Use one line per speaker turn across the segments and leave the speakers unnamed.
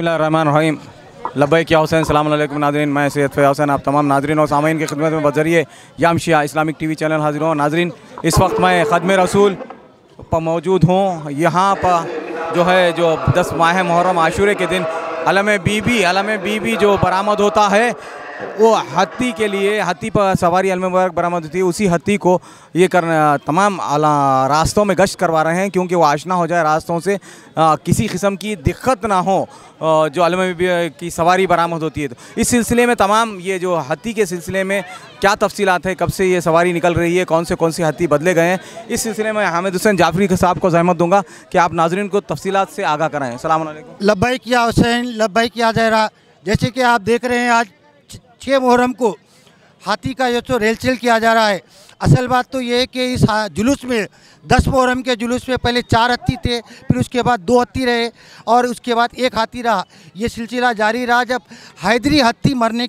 बिस्मिल्लाहिर्रहमानिर्रहीम। लब्बैक या हुसैन। सलाम अलैकुम नाज़रीन, मैं सैयद फ़याज़ हुसैन आप तमाम नाज़रीन और सामीन की खिदमत में बज़रिए यामशिया इस्लामिक टीवी चैनल हाजिर हूँ। नाज़रीन, इस वक्त मैं ख़ादिम रसूल पर मौजूद हूँ। यहाँ पर जो है 10 माह मुहर्रम आशूरे के दिन अलम बीबी जो बरामद होता है, वो हत्ती के लिए, हत्ती पर सवारी अलम मुबारक बरामद होती है। उसी हत्ती को ये करना तमाम रास्तों में गश्त करवा रहे हैं, क्योंकि वो आशना हो जाए रास्तों से, किसी किस्म की दिक्कत ना हो जो अलम बीबी की सवारी बरामद होती है। तो इस सिलसिले में तमाम ये जो हत्ती के सिलसिले में क्या तफसीलात है, कब से ये सवारी निकल रही है, कौन से हत्ती बदले गए हैं, इस सिलसिले में हामिद हुसैन जाफरी के साहब को ज़हमत दूंगा कि आप नाज़रीन को तफसीलात से आगाह कराएँ। अस्सलाम वालेकुम।
लब्बैक या हुसैन, लब्बैक या ज़हरा। जैसे कि आप देख रहे हैं, आज 6 मुहर्रम को हाथी का जो रेल सेल किया जा रहा है। असल बात तो ये है कि इस जुलूस में 10 मुहर्रम के जुलूस में पहले 4 हत्ती थे, फिर उसके बाद 2 हत्ती रहे और उसके बाद 1 हाथी रहा। ये सिलसिला जारी रहा। जब हैदरी हत्ती मरने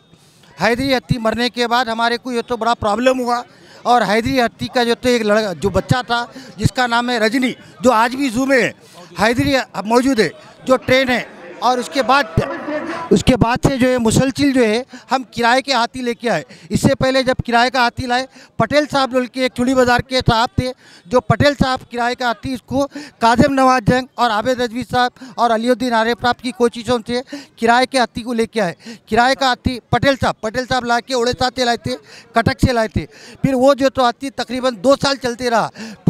के बाद हमारे को ये तो बड़ा प्रॉब्लम हुआ, और हैदरी हत्ती का जो तो एक लड़का जो बच्चा था जिसका नाम है रजनी, जो आज भी ज़ू में है, हैदरी मौजूद है, जो ट्रेन है। और उसके बाद से जो है मुसलसिल जो है हम किराए के हाथी लेके आए। इससे पहले जब किराए का हाथी लाए, पटेल साहब बोल के एक चुड़ी बाज़ार के साहब थे, जो पटेल साहब किराए का हाथी, इसको काज़िम नवाज जंग और आबिद रजवी साहब और अलीउद्दीन आरिफ साहब की कोशिशों से किराए के हाथी को लेके आए। किराए का हाथी पटेल साहब ला के उड़ीसा से लाए थे, कटक से लाए थे। फिर वो जो तो हाथी तकरीबन 2 साल चलते रहा।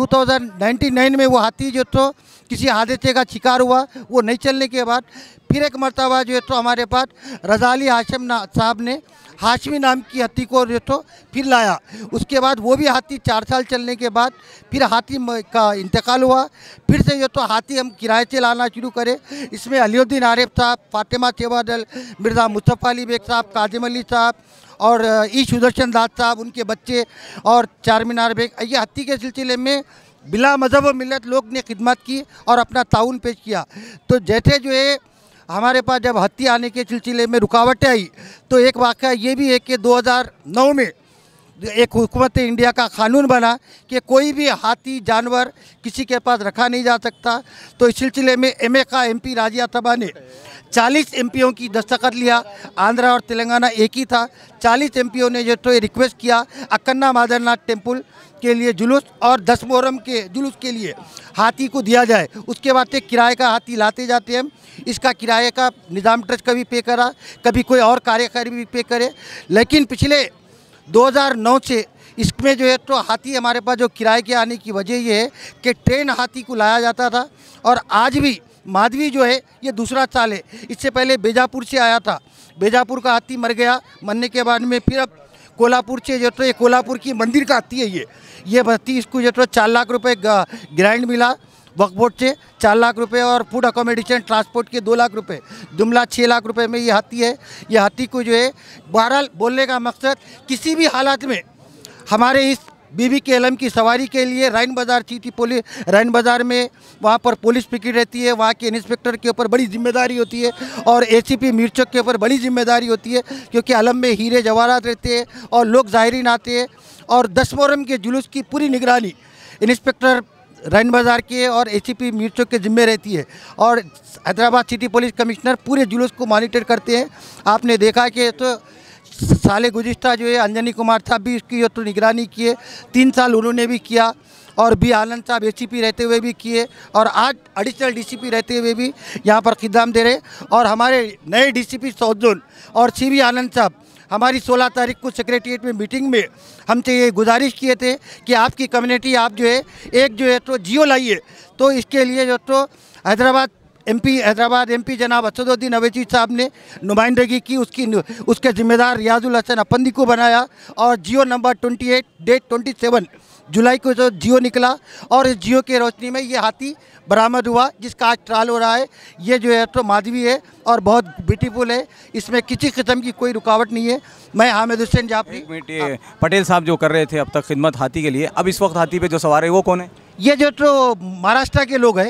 2099 में वो हाथी जो तो किसी हादसे का शिकार हुआ। वो नहीं चलने के बाद फिर एक मरतबा जो है तो हमारे पास रज़ा अली हाशिम साहब ने हाशमी नाम की हाथी को जो तो फिर लाया। उसके बाद वो भी हाथी 4 साल चलने के बाद फिर हाथी का इंतकाल हुआ। फिर से जो तो हाथी हम किराए से लाना शुरू करें। इसमें अलीउद्दीन आरिफ साहब, फातिमा सेवादल, मिर्ज़ा मुस्तफ़ा अली बेग साहब, काजिम अली साहब और ई सुदर्शन दास साहब, उनके बच्चे और चारमीनार बेग, ये हत्ती के सिलसिले में बिला मज़हब व मिलत लोग ने खिदमत की और अपना ताउन पेश किया। तो जैसे जो है हमारे पास जब हत्ती आने के सिलसिले में रुकावटें आई, तो एक वाक़या ये भी है कि 2009 में एक हुकूमत इंडिया का कानून बना कि कोई भी हाथी जानवर किसी के पास रखा नहीं जा सकता। तो इस सिलसिले में MA का MP राजिया सभा ने 40 MPओं की दस्तखत लिया। आंध्रा और तेलंगाना एक ही था। 40 MPओं ने जो तो रिक्वेस्ट किया अक्कन्ना मादरनाथ टेम्पल के लिए जुलूस और 10 मुहर्रम के जुलूस के लिए हाथी को दिया जाए। उसके बाद से किराए का हाथी लाते जाते हैं। इसका किराए का निज़ाम ट्रस्ट कभी पे करा, कभी कोई और कार्यकारी भी पे करे। लेकिन पिछले 2009 से इसमें जो है तो हाथी हमारे पास जो किराए के आने की वजह ये है कि ट्रेन हाथी को लाया जाता था। और आज भी माधवी जो है ये दूसरा साल है। इससे पहले बीजापुर से आया था, बीजापुर का हाथी मर गया। मरने के बाद में फिर अब कोल्हापुर से जो तो ये कोल्हापुर की मंदिर का हाथी है। ये हाथी इसको जो तो 4 लाख रुपए ग्रांट मिला वक्फ बोर्ड से, 4 लाख रुपए, और फूड अकोमोडेशन ट्रांसपोर्ट के 2 लाख रुपए, जुमला 6 लाख रुपए में ये हाथी है। ये हाथी को जो है, बहरहाल बोलने का मकसद, किसी भी हालात में हमारे इस बीबी के अलम की सवारी के लिए राइन बाज़ार सिटी पुलिस, राइन बाज़ार में वहाँ पर पुलिस पिकेट रहती है। वहाँ के इंस्पेक्टर के ऊपर बड़ी जिम्मेदारी होती है और ACP मीरचौक के ऊपर बड़ी जिम्मेदारी होती है, क्योंकि अलम में हीरे जवाहरात रहते हैं और लोग ज़ायरीन आते हैं। और 10 मुहर्रम के जुलूस की पूरी निगरानी इंस्पेक्टर राइन बाज़ार के और ACP मीरचौक के ज़िम्मे रहती है। और हैदराबाद सिटी पुलिस कमिश्नर पूरे जुलूस को मॉनिटर करते हैं। आपने देखा कि तो साले गुज़िश्ता जो है अंजनी कुमार साहब भी इसकी जो तो निगरानी किए, 3 साल उन्होंने भी किया, और B आनंद साहब ACP रहते हुए भी किए, और आज एडिशनल DCP रहते हुए भी यहाँ पर खिदमत दे रहे। और हमारे नए DCP साउथ जोन और CV आनंद साहब हमारी 16 तारीख को सेक्रेटरीट में मीटिंग में हमसे ये गुजारिश किए थे कि आपकी कम्युनिटी आप जो है एक जो है तो जियो लाइए। तो इसके लिए जो तो हैदराबाद MP जनाब असदुद्दीन अवैसी साहब ने नुमाइंदगी की। उसके ज़िम्मेदार रियाजुल हसन अपंदी को बनाया, और जियो नंबर 28 डेट 27 जुलाई को जो जियो निकला, और इस जियो के रोशनी में ये हाथी बरामद हुआ, जिसका आज ट्रायल हो रहा है। ये जो है तो माधवी है और बहुत ब्यूटीफुल है। इसमें किसी किस्म की कोई रुकावट नहीं है। मैं हामिद हुसैन जाफरी।
पटेल साहब जो कर रहे थे अब तक खिदमत हाथी के लिए, अब इस वक्त हाथी पे जो सवार है वो कौन है?
ये जो तो महाराष्ट्र के लोग हैं,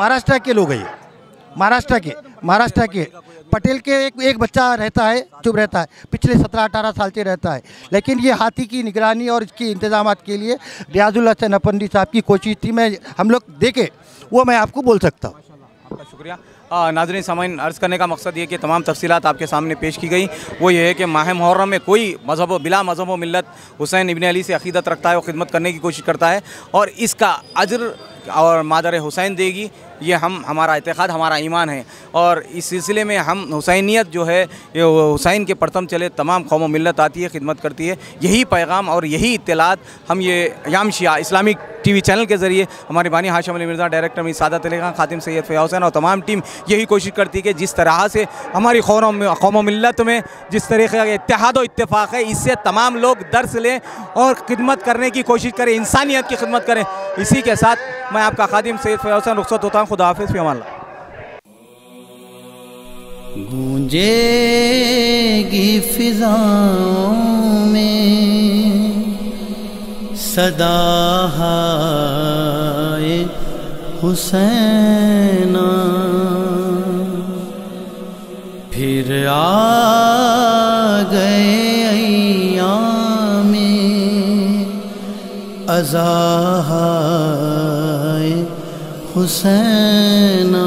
महाराष्ट्र के पटेल के एक बच्चा रहता है, चुप रहता है, पिछले 17-18 साल से रहता है। लेकिन ये हाथी की निगरानी और इसके इंतजामात के लिए रियाजुल हसन अपंदी साहब की कोशिश थी। हम लोग देखे वो मैं आपको बोल सकता हूँ।
आपका शुक्रिया। नाज़रीन सामाइन अर्ज़ करने का मकसद ये कि तमाम तफसीलात आपके सामने पेश की गई। वो ये है कि माह मुहर्रम में कोई मज़हब बिला मज़हब व मिल्लत हुसैन इब्न अली से अक़ीदत रखता है और ख़िदमत करने की कोशिश करता है और इसका अजर और मादर हुसैन देगी। ये हमारा इत्तेक़ाद, हमारा ईमान है और इस सिलसिले में हम हुसैनियत जो है ये हुसैन के परतम चले तमाम कौम व मिल्लत आती है, खिदमत करती है। यही पैगाम और यही इत्तलात हम ये याम शिया इस्लामिक टीवी चैनल के ज़रिए हमारे बानी हाशिम अली मिर्ज़ा, डायरेक्टर मीर सादत अली खान, खातिम सैयद फ़याज़ हुसैन और तमाम टीम यही कोशिश करती है कि जिस तरह से हमारी कौम व मिल्लत में जिस तरीक़े का इत्तेहाद व इत्तेफ़ाक़ है, इससे तमाम लोग दर्स लें और ख़िदमत करने की कोशिश करें, इंसानियत की खिदमत करें। इसी के साथ मैं आपका खादिम सैयद फ़याज़ हुसैन रुख़्सत होता हूँ। खुदा हाफ़िज़, फ़ी अमान अल्लाह।
गूंजेगी फिज़ाओं में सदा हाय हुसैना, फिर आ गए अय्यामे अज़ा हाय हुसैना।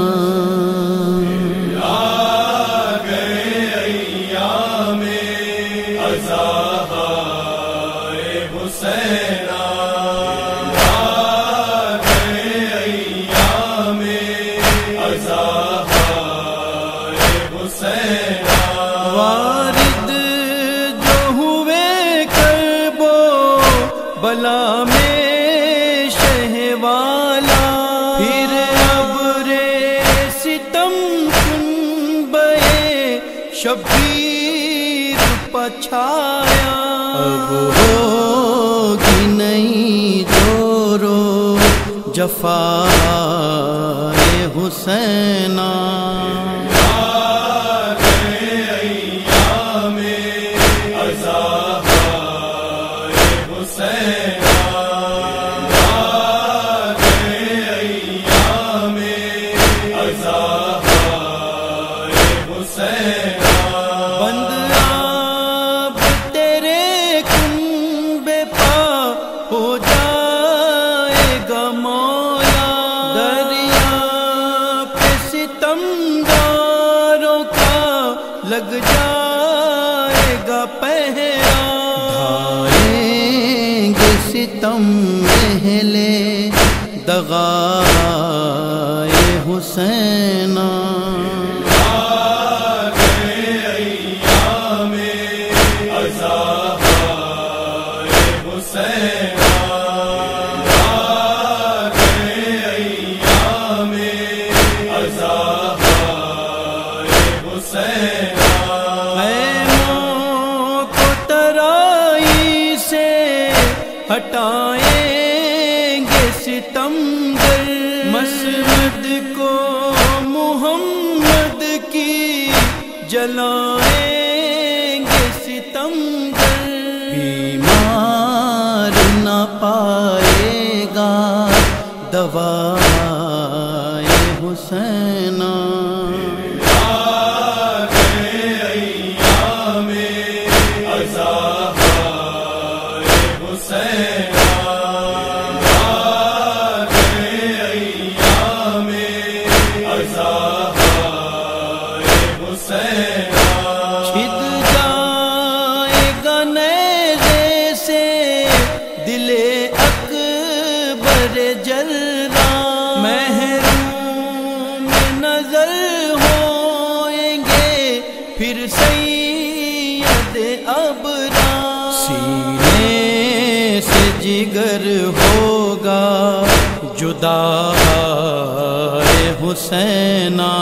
वारिद जो हुए करबो बला में शहवाला, फिर अब रे सितम कुन बए शबीर पछाया। अब होगी नहीं जोरो जफाए हुसैना, लग जाएगा पहरा। ढाएंगे सितम महले दगाए हुसैना, हटाएंगे सितमगर मसनद को मुहम्मद की, जलाएंगे सितमगर। बीमार न पाएगा दवाए हुसैना, छिद जाएगा नेज़े से दिले अकबर जलरा, महरूम नजर होएंगे फिर सैयद अबरा। सीने से जिगर होगा जुदा हुसैना,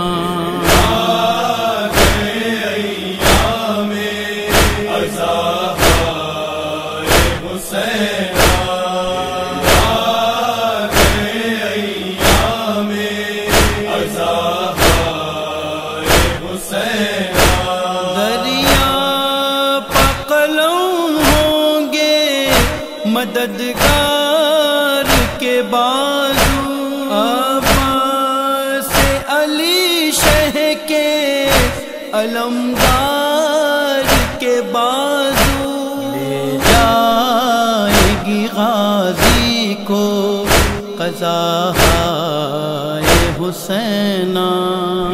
दरिया पकलम होंगे मददगार के बाजू, अब्बास अली शह के अलमदार के बाजू। ले जाएगी गाजी को क़ज़ा हुसैना,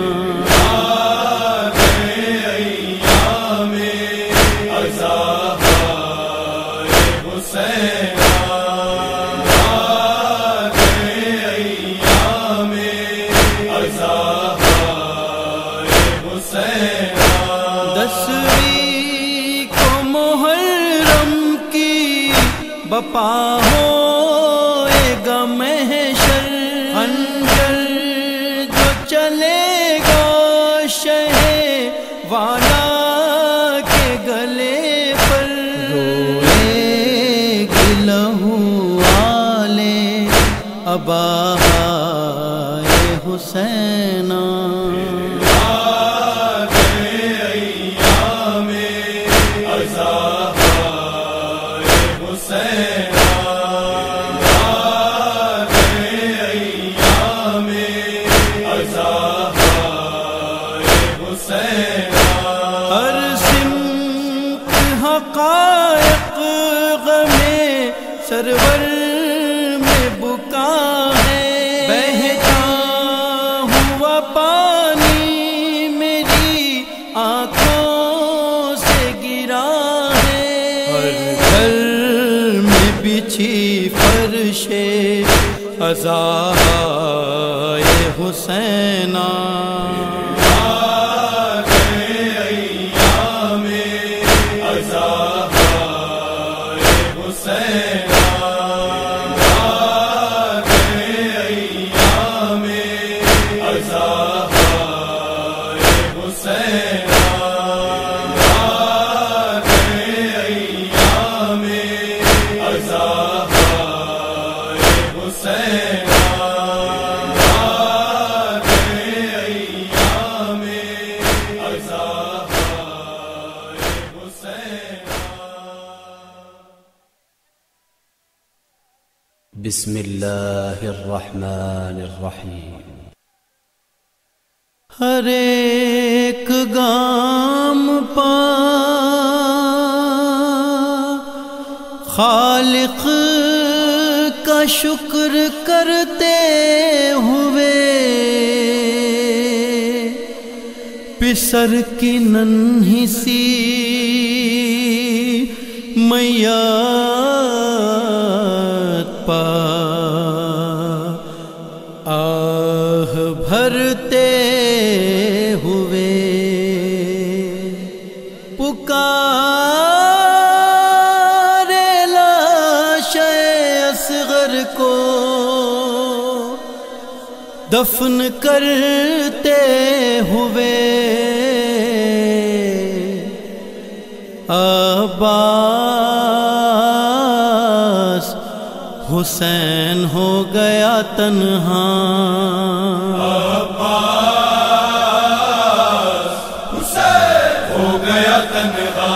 ابائے حسینہ ہر سمت حقائق غمِ سرور میں بکا ہے بہتا ہوا پانی میری آنکھوں سے گرا ہے ہر گھر میں بچھی فرش عزائے حسینہ
بسم اللہ الرحمن الرحیم
ہر ایک گام پا خالق کا شکر کرتے ہوئے پسر کی ننھی سی میات پا آہ بھرتے ہوئے پکارے لاش اصغر کو دفن کرتے ہوئے عباس حسین ہو گیا تنہا
عباس حسین ہو گیا تنہا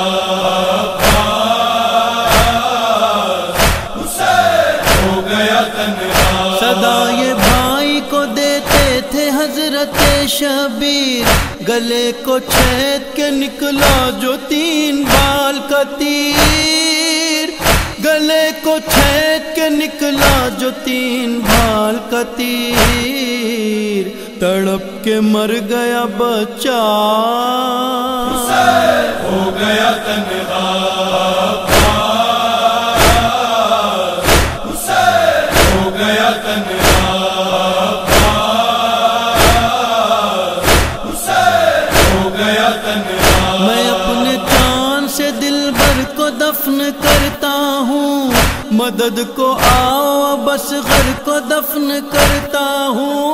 عباس حسین ہو گیا تنہا
صدائے بھائی کو دیتے تھے حضرت شبیر گلے کو چھید کے نکلا جو 3 بال کا تیر گلے کو چھید کے نکلا جو 3 بال کا تیر تڑپ کے مر گیا بچہ
حسین ہو گیا تنہا حسین ہو گیا تنہا حسین ہو گیا تنہا
میں اپنے جان سے دلبر کو دفن کرتا ہوں مدد کو آؤ بس غر کو دفن کرتا ہوں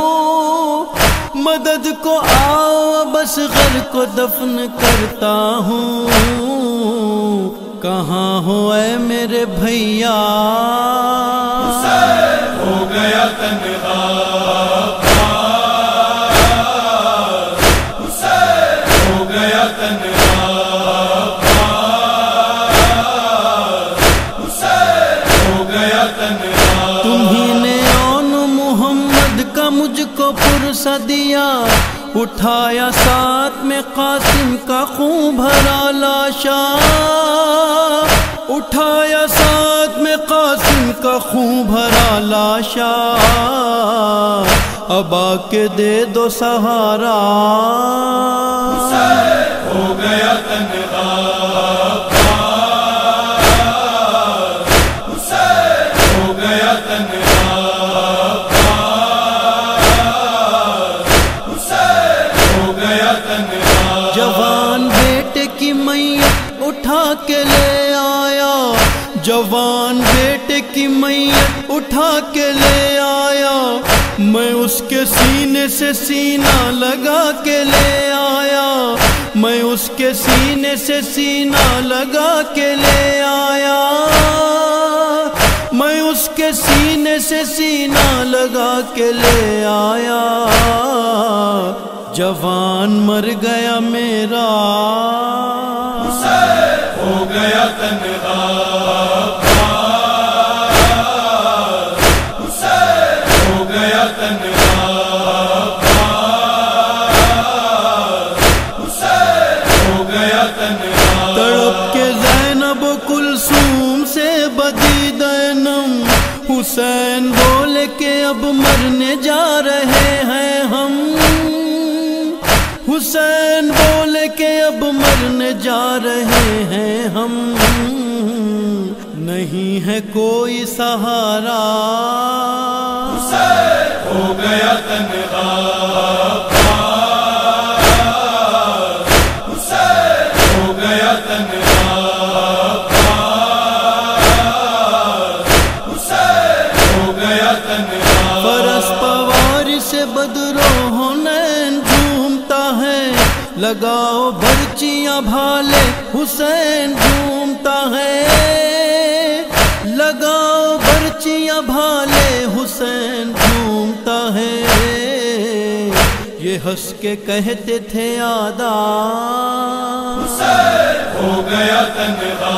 مدد کو آؤ بس غر کو دفن کرتا ہوں کہاں ہو اے میرے بھیا
حسین ہو گیا تنہا حسین ہو گیا تنہا حسین ہو گیا تنہا
تمہیں نے اون محمد کا مجھ کو پرسہ دیا اٹھایا ساتھ میں قاسم کا خون بھرا لاشا اٹھایا ساتھ میں قاسم کا خون بھرا لاشا اب آ کے دے دو سہارا
حسین ہو گیا تنہا حسین ہو گیا تنہا حسین ہو گیا تنہا
جوان بیٹے کی میت اٹھا کے لے آیا جوان بیٹے کی میت اٹھا کے لے آیا میں اس کے سینے سے سینہ لگا کے لے آیا میں اس کے سینے سے سینہ لگا کے لے آیا میں اس کے سینے سے سینہ لگا کے لے آیا، جوان مر گیا میرا
حسین ہو گیا تنہا، حسین ہو گیا تنہا، حسین ہو گیا تنہا۔
تڑپ کے زینب کلثوم سے بدید نم، حسین بولے کہ اب مرنے جا رہے ہیں ہم، حسین بولے کہ اب مرنے جا رہے ہیں ہم، نہیں ہے کوئی سہارا،
حسین ہو گیا تنہا، حسین ہو گیا تنہا، حسین ہو گیا تنہا۔
فرس پواری سے بدرو حنین جھومتا ہے، لگاؤ برچیاں بھالے حسین جھومتا ہے، لگاؤ برچیاں بھالے حسین جھومتا ہے، یہ ہنس کے کہتے تھے آدا،
حسین ہو گیا تنہا،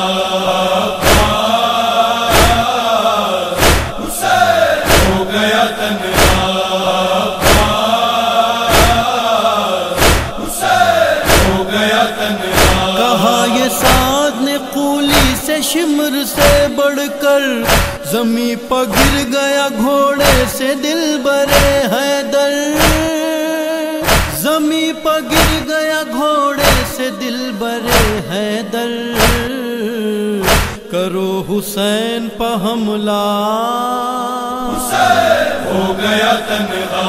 حسین ہو گیا تنہا، حسین ہو گیا تنہا۔
کہا یہ سعد نے قولی سے شمر سے بڑھ کر، زمیں پر گر گیا گھوڑے سے دل برے حیدر، زمیں پر گر گیا گھوڑے سے دل برے حیدر، کرو حسین پہ حملہ،
حسین ہو گیا تنہا،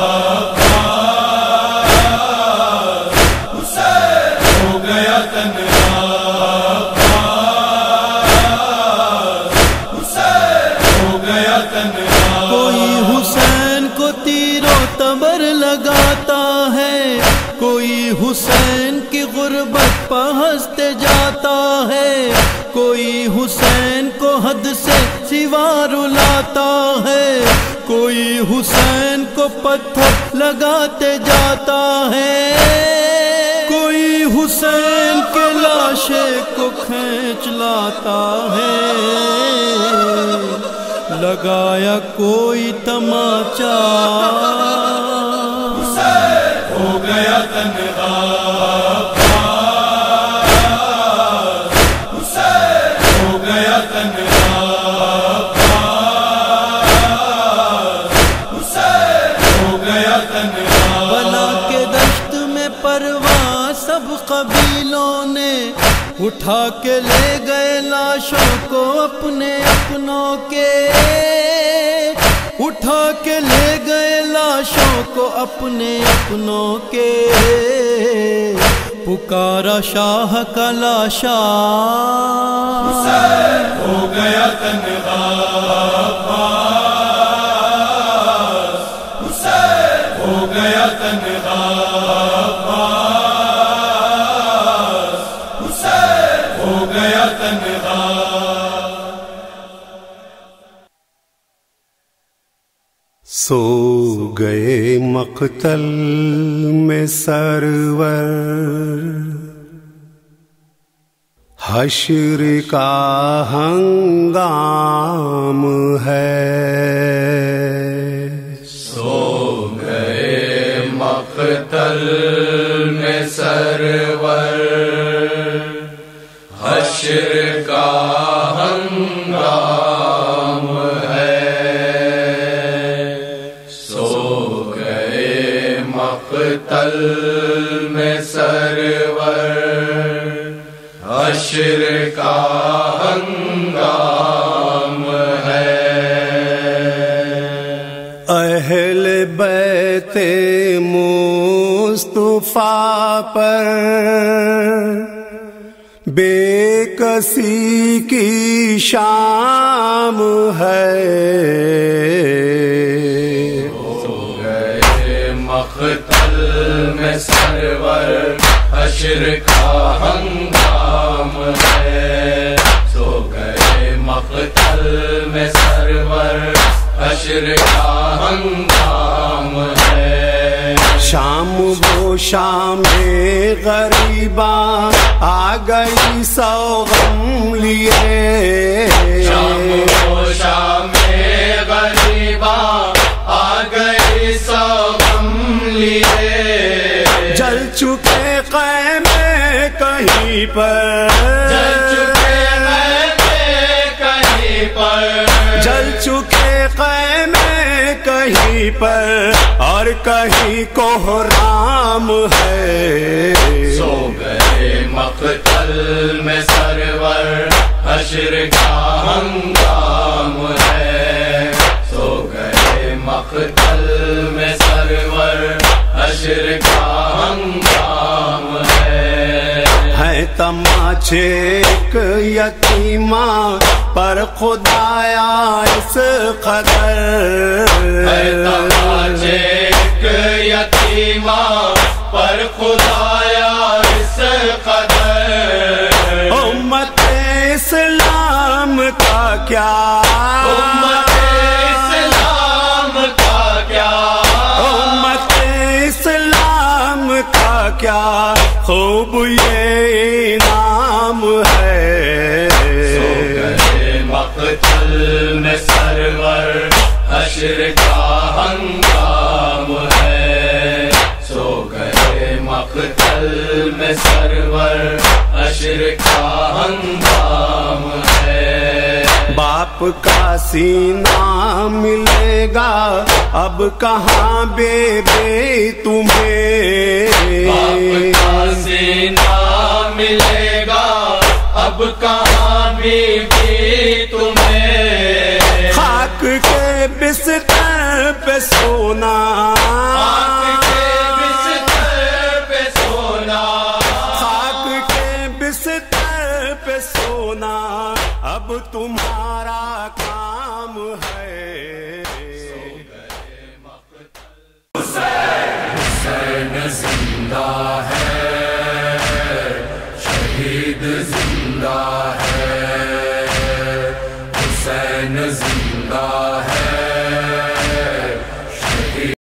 حسین ہو گیا تنہا، حسین ہو گیا تنہا۔
کوئی حسین کو تیر و تبر لگاتا ہے، کوئی حسین کی غربت پہ ہنستے جاتا ہے، کوئی حسین کو حد سے سوا رلاتا ہے، کوئی حسین کو پتھر لگاتے جاتا ہے، کوئی حسین کے لاشے کو کھینچ لاتا ہے، لگایا کوئی تماچا،
حسین ہو گیا تنہا، حسین ہو گیا تنہا، حسین ہو گیا تنہا۔
بلا کے دشت میں پرواں سب قبیلوں نے اٹھا کے لے گئے لاشوں کو اپنے اپنوں کے، اٹھا کے لے گئے لاشوں کو اپنے اپنوں کے، پکارا شاہ کا لاشا،
حسین ہو گیا تنہا، حسین ہو گیا تنہا، حسین ہو گیا تنہا۔
سو گئے مقتل میں سرور، حشر کا ہنگام ہے،
سو گئے مقتل میں سرور، حشر کا ہنگام ہے، سو گئے مقتل میں سرور، حشر کا ہنگام ہے۔
اہل بیت مصطفیٰ پر بے کسی کی شام ہے،
سو گئے مقتل میں سرور، حشر کا ہنگام ہے، سو گئے مقتل میں سرور، حشر کا ہنگام ہے.
شام وہ شام غریباں آ گئی سو غم لیے.
شام و شام غریباں آ گئی سو غم لیے.
جل چکے خیمے کہیں پر،
جل چکے خیمے کہیں پر،
جل چکے خیمے کہیں پر، اور کہیں کوہرام ہے.
سو گئے مقتل میں سرور حشر کا ہنگام ہے. سو گئے مقتل میں سرور حشر کا ہنگام ہے.
ہے تماچے ایک یتیمہ پر خدایا اس قدر.
ہے تماچے ایک یتیمہ پر خدایا اس قدر.
امت اسلام کا کیا،
امت اسلام کا کیا،
امت اسلام کا کیا خوب یہ انعام ہے.
سو گئے مقتل میں سرور حشر کا ہنگام ہے. سو گئے مقتل میں سرور حشر کا ہنگام ہے.
باپ کا سینہ ملے گا اب کہاں بے بے تمہیں.
باپ کا سینہ ملے گا اب کہاں بھی تمہیں.
خاک کے بستر پہ سونا،
خاک کے بستر پہ سونا،
خاک کے بستر پہ سونا اب تمہارا کام ہے.
حسین زندہ